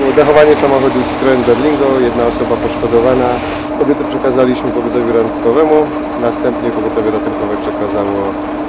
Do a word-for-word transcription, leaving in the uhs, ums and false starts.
dachowanie samochodu Citroen Berlingo, jedna osoba poszkodowana. Kobietę przekazaliśmy pogotowiu ratunkowemu, następnie pogotowie ratunkowe przekazało